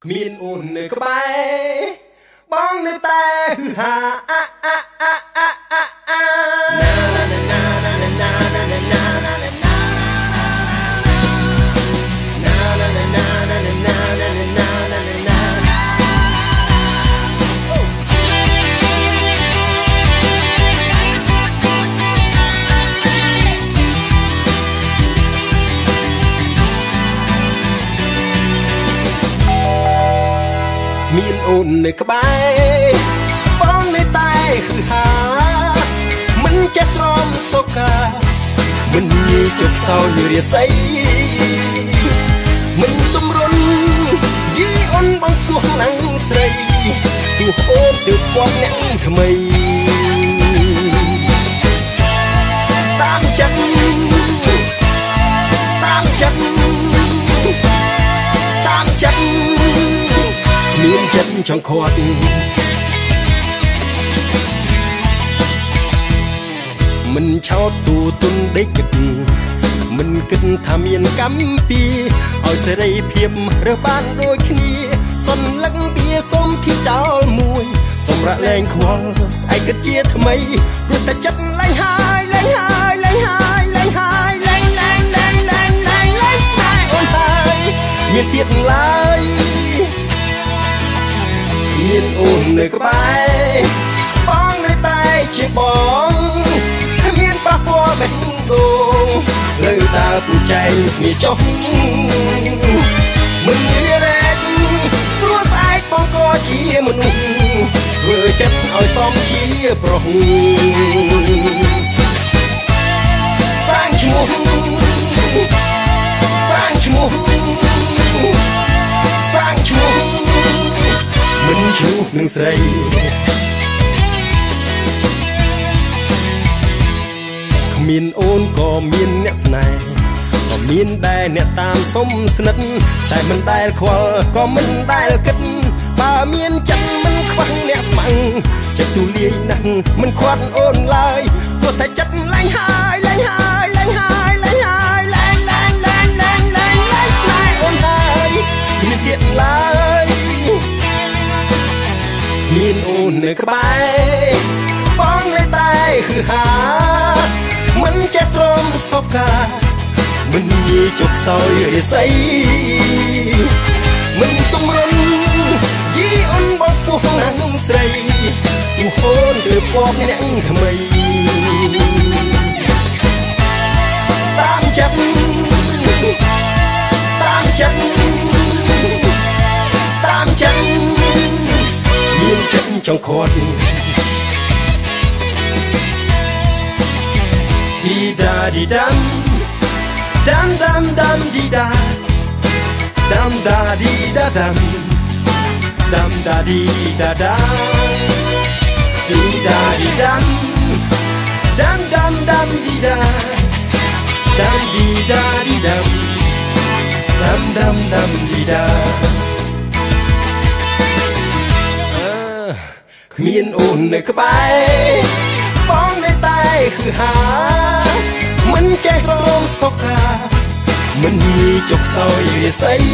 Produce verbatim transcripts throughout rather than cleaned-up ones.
មានអូននៅក្បែរបងនៅតែហឺហាអាអាអាអាអាអាណាណាណាណាណាណាណាណាណាណាណាណាមានអូននៅក្បែរបងនៅតែហឺហាមិនចេះទ្រាំសុខាមិនងាយជប់សោយរាសីមិនទំរុនយីអូនបងពោះណាំងស្រីទោះអូនទើបពាត់អ្នកថ្មីតាមចិត្តតាមចិត្តតាមចិត្តមានចិត្តចង់ខាត់មិនឆោតទូទុនដេកគិតមិនគិតថាមានកម្មពីឲ្យសេរីភាពរើសបានដូចគ្នាសន្លឹកពីសុំទីចោលមួយសម្រាប់លែងខ្វល់ស្អែកគិតជាថ្មីព្រោះតែចិត្តលែងហើយលែងហើយលែងហើយលែងហើយលែងលែងលែងលែងលែងលែងស្នេហ៍អូនហើយមានទៀតឡើយមានអូននៅក្បែរបងនៅតែជាបងមានប៉ះពាល់បេះដូងនៅតែពូចែងគ្នាចុះមិនមានរែកព្រោះស្អែកបងក៏ជាមនុស្សធ្វើចិត្តឲ្យសមជាប្រុសសាងឈ្មោះសាងឈ្មោះសាងឈ្មោះមិនឈ្មោះនឹងស្រីគ្មានអូនក៏មានអ្នកស្នេហ៍ក៏មានដែរអ្នកតាមសុំស្និទ្ធតែមិនដែលខ្វល់ក៏មិនដែលគិតបើមានចិត្តមិនខ្វះអ្នកស្ម័គ្រចិត្តទូលាយណាស់មិនខ្វាត់អូនឡើយព្រោះតែចិត្តលែងហើយលែងហើយលែងហើយលែងហើយលែងលែងលែងលែងលែងលែងស្នេហ៍អូនហើយគ្មានទៀតឡើយមានអូននៅក្បែរបងនៅតែហឺហាមិនចេះទ្រាំសុខាមិនងាយជប់សោយរិស័យមិនទំរុនយីអូនបងពោះណាំងស្រីទោះអូនទើបពាត់អ្នកថ្មីតាមចិត្តតាមចិត្តតាមចិត្តមានចិត្តចង់ខាត់ดีดาดีดัมดัมดัมดัมดีดาดัมดาดีดาดัมดัมดาดีดาดาดีดาดีดัมดัมดัมดัมดีดาดัมดีดาดีดัมดัมดัมดัมดีดาគ្មានអូននៅក្បែរបងនៅតែហឺហាមិនចេះរំសុខាមិនងាយចុកសោយរិស័យ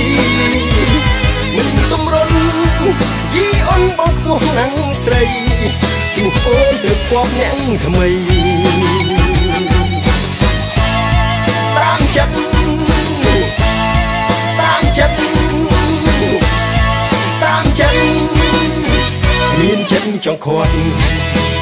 មិនទំរុនយីអូនបងពោះណាំងស្រីទោះអូនទើបពាត់អ្នកថ្មីតាមចិត្តតាមចិត្តតាមចិត្តមានចិត្តចង់ខាត់